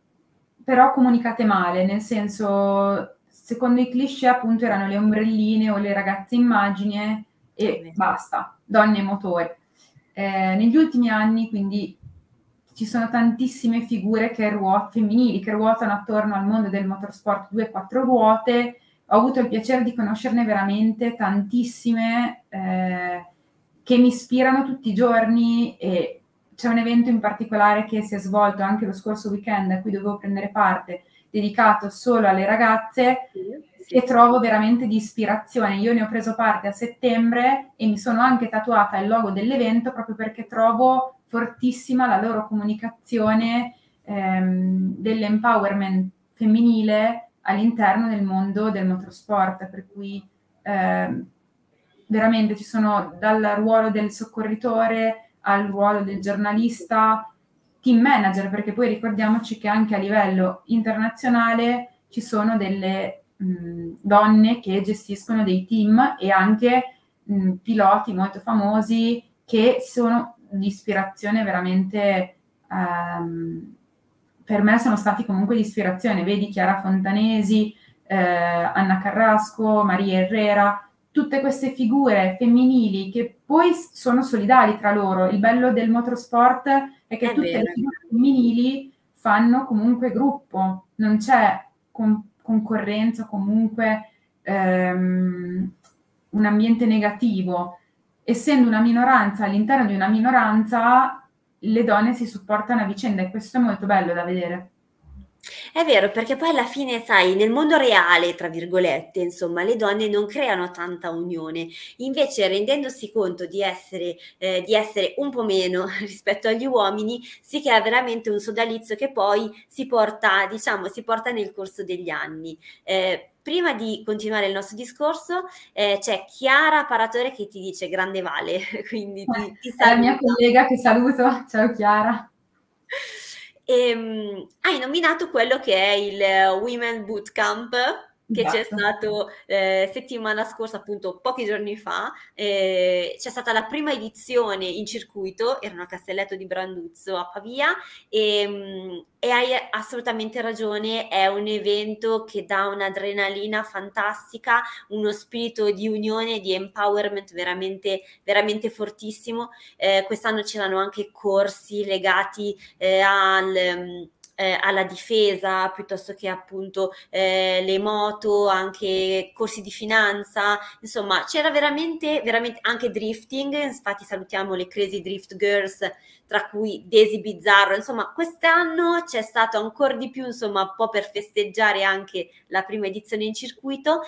però comunicate male, nel senso, secondo i cliché appunto erano le ombrelline o le ragazze immagine e basta, donne e motori. Eh, negli ultimi anni quindi ci sono tantissime figure che ruot- femminili che ruotano attorno al mondo del motorsport due e quattro ruote. Ho avuto il piacere di conoscerne veramente tantissime eh, che mi ispirano tutti i giorni, e c'è un evento in particolare che si è svolto anche lo scorso weekend a cui dovevo prendere parte, dedicato solo alle ragazze, Sì, sì. che trovo veramente di ispirazione. Io ne ho preso parte a settembre e mi sono anche tatuata il logo dell'evento proprio perché trovo fortissima la loro comunicazione ehm, dell'empowerment femminile all'interno del mondo del motorsport, per cui ehm, veramente ci sono dal ruolo del soccorritore al ruolo del giornalista, team manager, perché poi ricordiamoci che anche a livello internazionale ci sono delle mh, donne che gestiscono dei team e anche mh, piloti molto famosi che sono di ispirazione veramente, ehm, per me sono stati comunque di ispirazione. Vedi Chiara Fontanesi, eh, Anna Carrasco, Maria Herrera, tutte queste figure femminili che poi sono solidali tra loro. Il bello del motorsport è che È tutte vero. le figure femminili fanno comunque gruppo, non c'è con- concorrenza, comunque ehm, un ambiente negativo. Essendo una minoranza all'interno di una minoranza, le donne si supportano a vicenda e questo è molto bello da vedere. È vero, perché poi alla fine, sai, nel mondo reale, tra virgolette, insomma, le donne non creano tanta unione. Invece, rendendosi conto di essere, eh, di essere un po' meno rispetto agli uomini, si crea veramente un sodalizio che poi si porta, diciamo, si porta nel corso degli anni. Eh, prima di continuare il nostro discorso, eh, c'è Chiara Paratore che ti dice grande Vale, quindi ti, ti È la mia saluta. collega che saluto. Ciao Chiara. Ehm, hai nominato quello che è il Women Bootcamp che c'è Esatto. stato eh, settimana scorsa, appunto pochi giorni fa. Eh, c'è stata la prima edizione in circuito, erano a Castelletto di Branduzzo a Pavia e, mm, e hai assolutamente ragione, è un evento che dà un'adrenalina fantastica, uno spirito di unione, di empowerment veramente, veramente fortissimo. Eh, quest'anno c'erano anche corsi legati eh, al, ehm, eh, alla difesa, piuttosto che appunto eh, le moto, anche corsi di finanza, insomma c'era veramente, veramente anche drifting, infatti salutiamo le Crazy Drift Girls, tra cui Daisy Bizzarro, insomma quest'anno c'è stato ancora di più, insomma un po' per festeggiare anche la prima edizione in circuito,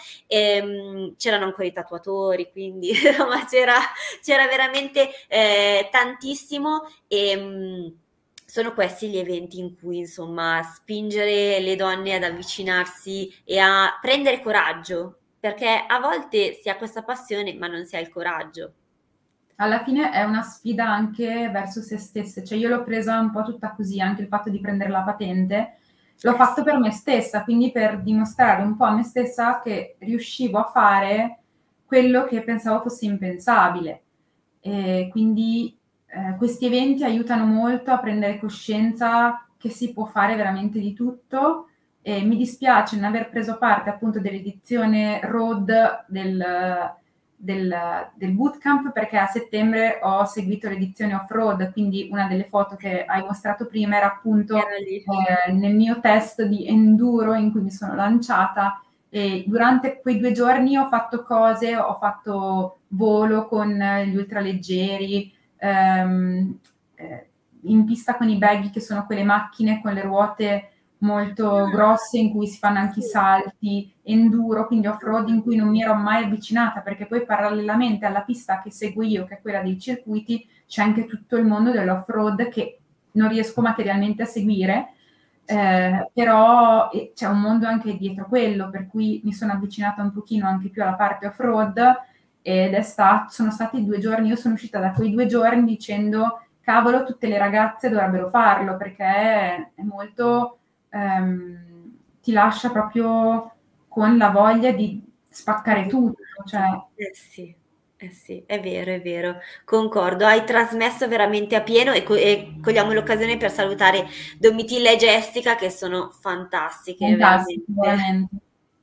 e, c'erano ancora i tatuatori, quindi insomma c'era, c'era veramente eh, tantissimo e mh, sono questi gli eventi in cui insomma spingere le donne ad avvicinarsi e a prendere coraggio, perché a volte si ha questa passione ma non si ha il coraggio. Alla fine è una sfida anche verso se stesse, cioè io l'ho presa un po' tutta così, anche il fatto di prendere la patente, l'ho Eh fatto sì. per me stessa, quindi per dimostrare un po' a me stessa che riuscivo a fare quello che pensavo fosse impensabile. E quindi eh, questi eventi aiutano molto a prendere coscienza che si può fare veramente di tutto. E mi dispiace non aver preso parte appunto dell'edizione road del, del, del bootcamp, perché a settembre ho seguito l'edizione off-road, quindi una delle foto che hai mostrato prima era appunto Era lì. eh, nel mio test di enduro in cui mi sono lanciata, e durante quei due giorni ho fatto cose, ho fatto volo con gli ultraleggeri, ehm, eh, in pista con i baggy, che sono quelle macchine con le ruote molto grosse in cui si fanno anche i Sì. salti, enduro, quindi off-road in cui non mi ero mai avvicinata, perché poi parallelamente alla pista che seguo io, che è quella dei circuiti, c'è anche tutto il mondo dell'off-road che non riesco materialmente a seguire, eh, però eh, c'è un mondo anche dietro quello, per cui mi sono avvicinata un pochino anche più alla parte off-road ed è stato, sono stati due giorni, io sono uscita da quei due giorni dicendo cavolo, tutte le ragazze dovrebbero farlo, perché è, è molto, ehm, ti lascia proprio con la voglia di spaccare tutto, cioè Eh sì. Eh sì, è vero, è vero, concordo. Hai trasmesso veramente a pieno e co e cogliamo l'occasione per salutare Domitilla e Jessica che sono fantastiche, Fantastico, veramente. veramente.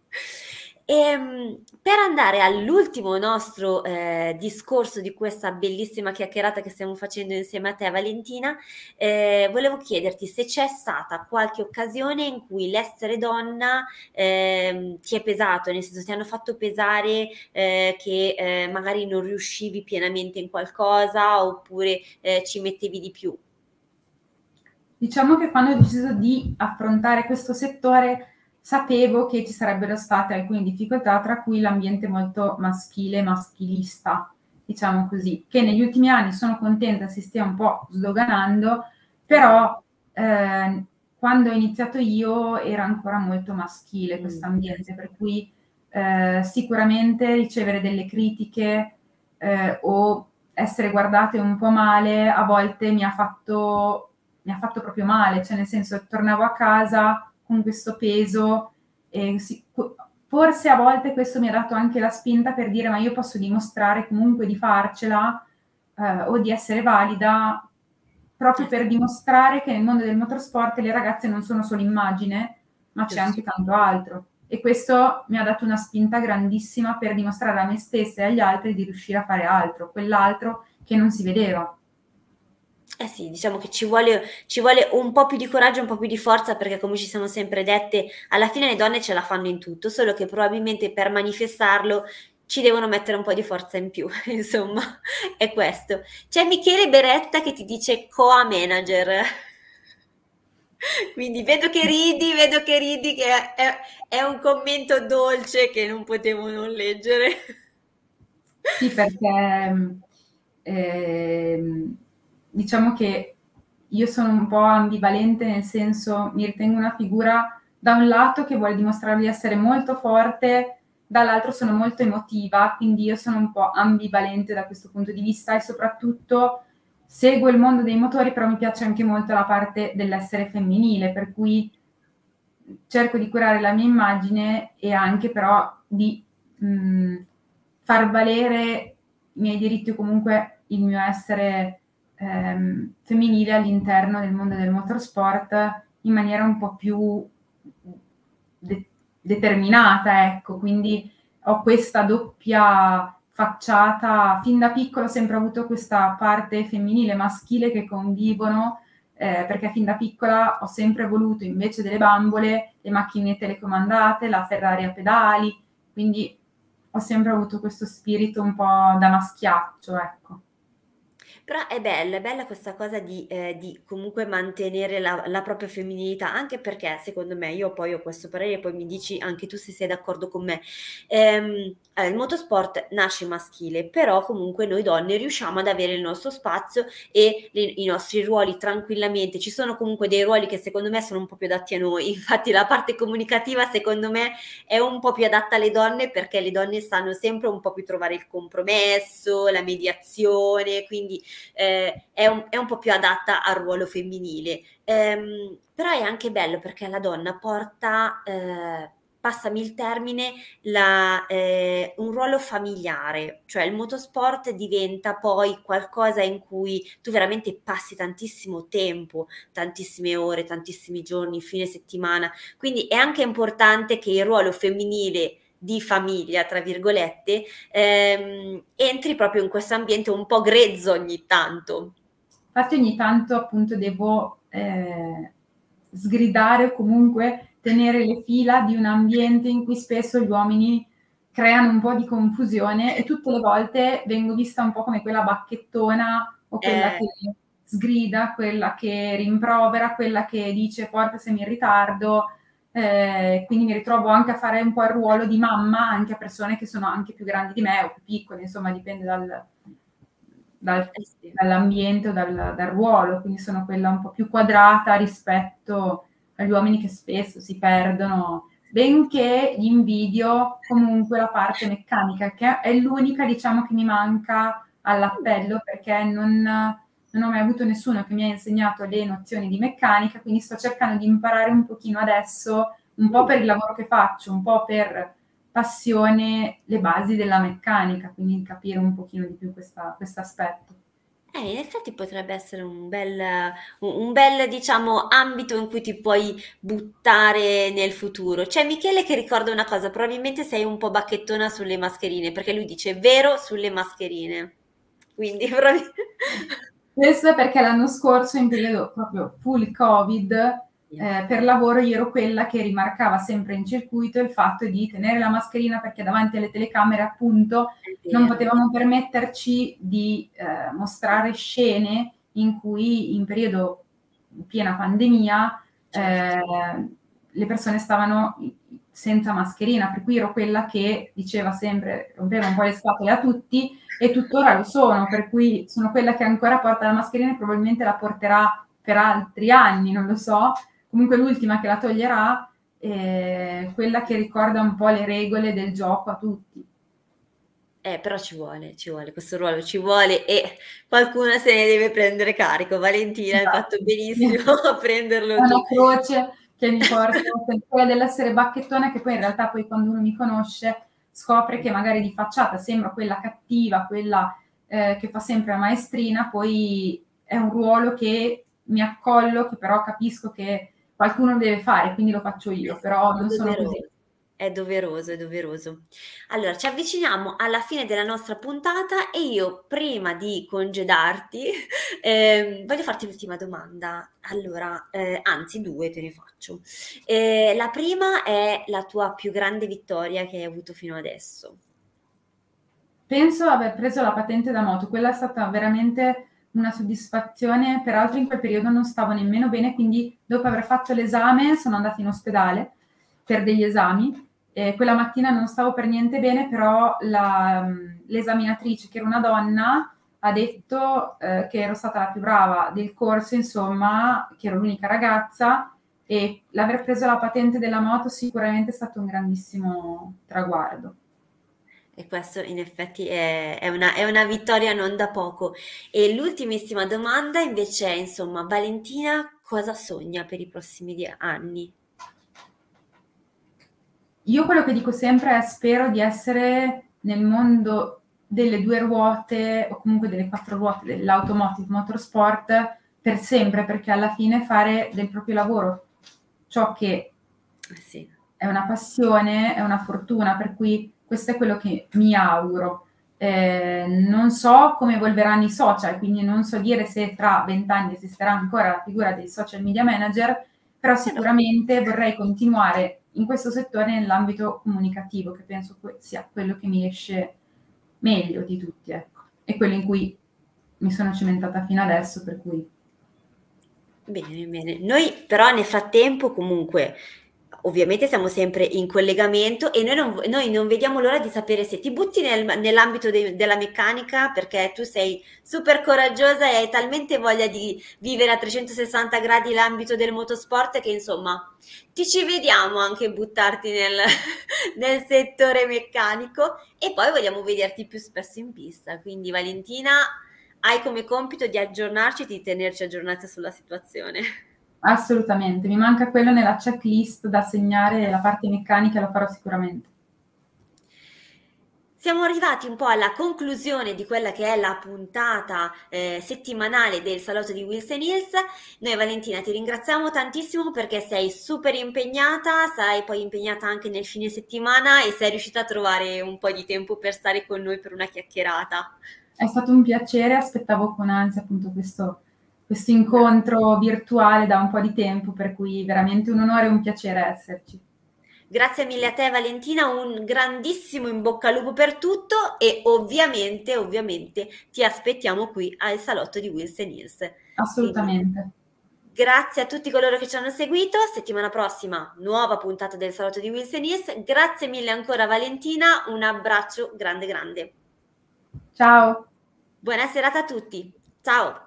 Ehm, per andare all'ultimo nostro, ehm, discorso di questa bellissima chiacchierata che stiamo facendo insieme a te Valentina, ehm, volevo chiederti se c'è stata qualche occasione in cui l'essere donna, ehm, ti è pesato, nel senso ti hanno fatto pesare, ehm, che, ehm, magari non riuscivi pienamente in qualcosa oppure, ehm, ci mettevi di più. Diciamo che quando ho deciso di affrontare questo settore, sapevo che ci sarebbero state alcune difficoltà, tra cui l'ambiente molto maschile, maschilista, diciamo così, che negli ultimi anni sono contenta si stia un po' sdoganando, Mh-mh. però, ehm, quando ho iniziato io era ancora molto maschile Mh. quest'ambiente, per cui, ehm, sicuramente ricevere delle critiche, ehm, o essere guardate un po' male a volte mi ha fatto mi ha fatto proprio male, cioè nel senso tornavo a casa con questo peso e si qu forse a volte questo mi ha dato anche la spinta per dire: "Ma io posso dimostrare comunque di farcela, ehm, o di essere valida", proprio Eh per sì. dimostrare che nel mondo del motorsport le ragazze non sono solo immagine, ma c'è Giusto. anche tanto altro. E questo mi ha dato una spinta grandissima per dimostrare a me stessa e agli altri di riuscire a fare altro, quell'altro che non si vedeva. Eh sì, diciamo che ci vuole ci vuole un po' più di coraggio, un po' più di forza, perché come ci siamo sempre dette, alla fine le donne ce la fanno in tutto, solo che probabilmente per manifestarlo ci devono mettere un po' di forza in più, insomma, è questo. C'è Michele Beretta che ti dice Coa Manager. Quindi vedo che ridi, vedo che ridi, che è, è- è un commento dolce che non potevo non leggere. Sì, perché, mhmm, ehm, diciamo che io sono un po' ambivalente, nel senso, mi ritengo una figura da un lato che vuole dimostrare di essere molto forte, dall'altro sono molto emotiva, quindi io sono un po' ambivalente da questo punto di vista e soprattutto seguo il mondo dei motori, però mi piace anche molto la parte dell'essere femminile, per cui cerco di curare la mia immagine e anche però di, mhmm, far valere i miei diritti o comunque il mio essere, ehm, femminile all'interno del mondo del motorsport in maniera un po' più de determinata, ecco. Quindi ho questa doppia facciata. Fin da piccola ho sempre avuto questa parte femminile e maschile che convivono, ehm, perché fin da piccola ho sempre voluto invece delle bambole, le macchinine telecomandate, la Ferrari a pedali, quindi ho sempre avuto questo spirito un po' da maschiaccio, ecco. Però è bella, è bella questa cosa di, ehm, di comunque mantenere la la propria femminilità, anche perché secondo me, io poi ho questo parere, poi mi dici anche tu se sei d'accordo con me, ehm, allora il motorsport nasce maschile, però comunque noi donne riusciamo ad avere il nostro spazio e le i nostri ruoli tranquillamente. Ci sono comunque dei ruoli che secondo me sono un po' più adatti a noi, infatti la parte comunicativa secondo me è un po' più adatta alle donne, perché le donne sanno sempre un po' più trovare il compromesso, la mediazione, quindi ehm, è un è un po' più adatta al ruolo femminile. Ehm, però è anche bello perché la donna porta, ehm, passami il termine, la ehm, un ruolo familiare, cioè il motorsport diventa poi qualcosa in cui tu veramente passi tantissimo tempo, tantissime ore, tantissimi giorni, fine settimana, quindi è anche importante che il ruolo femminile di "famiglia" tra virgolette, ehm, entri proprio in questo ambiente un po' grezzo ogni tanto. Infatti ogni tanto appunto devo, ehm, sgridare o comunque tenere le fila di un ambiente in cui spesso gli uomini creano un po' di confusione e tutte le volte vengo vista un po' come quella bacchettona o quella Eh, che sgrida, quella che rimprovera, quella che dice: "Forza, sei in ritardo". Ehm, quindi mi ritrovo anche a fare un po' il ruolo di mamma anche a persone che sono anche più grandi di me o più piccole, insomma dipende dal dal eh sì. dall'ambiente o dal dal ruolo, quindi sono quella un po' più quadrata rispetto agli uomini che spesso si perdono, benché gli invidio comunque la parte meccanica, che è l'unica diciamo che mi manca Mh. all'appello, perché non non ho mai avuto nessuno che mi ha insegnato le nozioni di meccanica, quindi sto cercando di imparare un pochino adesso, un po' Mh. per il lavoro che faccio, un po' per passione le basi della meccanica, quindi capire un pochino di più questa quest'aspetto. Eh, in effetti potrebbe essere un bel, un un bel, diciamo, ambito in cui ti puoi buttare nel futuro. C'è Michele che ricorda una cosa, probabilmente sei un po' bacchettona sulle mascherine, perché lui dice vero sulle mascherine. Quindi probabil- Questo è perché l'anno scorso, in periodo proprio full Covid, eh, per lavoro io ero quella che rimarcava sempre in circuito il fatto di tenere la mascherina, perché davanti alle telecamere appunto È non vero. potevamo permetterci di eh, mostrare scene in cui in periodo in piena pandemia Certo. eh, le persone stavano senza mascherina, per cui ero quella che diceva sempre, rompeva un po' le scatole a tutti, e tuttora lo sono, per cui sono quella che ancora porta la mascherina e probabilmente la porterà per altri anni, non lo so. Comunque l'ultima che la toglierà è quella che ricorda un po' le regole del gioco a tutti. Eh, però ci vuole, ci vuole, questo ruolo ci vuole e qualcuno se ne deve prendere carico. Valentina, hai fatto Esatto. benissimo a È prenderlo tu. una croce che mi porto, quella dell'essere bacchettona, che poi in realtà poi quando uno mi conosce scopre che magari di facciata sembra quella cattiva, quella eh, che fa sempre la maestrina, poi è un ruolo che mi accollo, che però capisco che qualcuno deve fare, quindi lo faccio io, però È non sono così. doveroso, è doveroso, è doveroso. Allora, ci avviciniamo alla fine della nostra puntata e io, prima di congedarti, ehm, voglio farti l'ultima domanda. Allora, eh, anzi, due te ne faccio. Eh, la prima è la tua più grande vittoria che hai avuto fino adesso. Penso aver preso la patente da moto, quella è stata veramente una soddisfazione, peraltro in quel periodo non stavo nemmeno bene, quindi dopo aver fatto l'esame sono andata in ospedale per degli esami, e quella mattina non stavo per niente bene, però la, l'esaminatrice, che era una donna, ha detto eh, che ero stata la più brava del corso, insomma, che ero l'unica ragazza, e l'aver preso la patente della moto sicuramente è stato un grandissimo traguardo. E questo in effetti è, è una, è una vittoria non da poco. E l'ultimissima domanda invece è, insomma, Valentina cosa sogna per i prossimi die- anni? Io quello che dico sempre è: spero di essere nel mondo delle due ruote o comunque delle quattro ruote dell'automotive motorsport per sempre, perché alla fine fare del proprio lavoro ciò che Eh sì. è una passione, è una fortuna, per cui questo è quello che mi auguro. Eh, non so come evolveranno i social, quindi non so dire se tra vent'anni esisterà ancora la figura dei social media manager, però Però sicuramente vorrei continuare in questo settore nell'ambito comunicativo, che penso que- sia quello che mi esce meglio di tutti, ecco. E quello in cui mi sono cimentata fino adesso, per cui bene, bene. Noi però nel frattempo comunque, ovviamente siamo sempre in collegamento e noi non, noi non vediamo l'ora di sapere se ti butti nel- nell'ambito de- della meccanica perché tu sei super coraggiosa e hai talmente voglia di vivere a trecentosessanta gradi l'ambito del motorsport che insomma ti ci vediamo anche buttarti nel, nel settore meccanico e poi vogliamo vederti più spesso in pista. Quindi Valentina, hai come compito di aggiornarci e di tenerci aggiornati sulla situazione. assolutamente. Mi manca quello nella checklist da segnare, la parte meccanica la farò sicuramente. Siamo arrivati un po' alla conclusione di quella che è la puntata eh, settimanale del Salotto di Wilson Hills. Noi Valentina ti ringraziamo tantissimo perché sei super impegnata, sarai poi impegnata anche nel fine settimana e sei riuscita a trovare un po' di tempo per stare con noi per una chiacchierata. È stato un piacere, aspettavo con ansia appunto questo, questo incontro virtuale da un po' di tempo, per cui veramente un onore e un piacere esserci. Grazie mille a te Valentina, un grandissimo in bocca al lupo per tutto e ovviamente, ovviamente ti aspettiamo qui al salotto di Wilson Hills. Quindi Assolutamente. grazie a tutti coloro che ci hanno seguito, settimana prossima nuova puntata del salotto di Wilson Hills. Grazie mille ancora Valentina, un abbraccio grande grande. Ciao. Buona serata a tutti, ciao!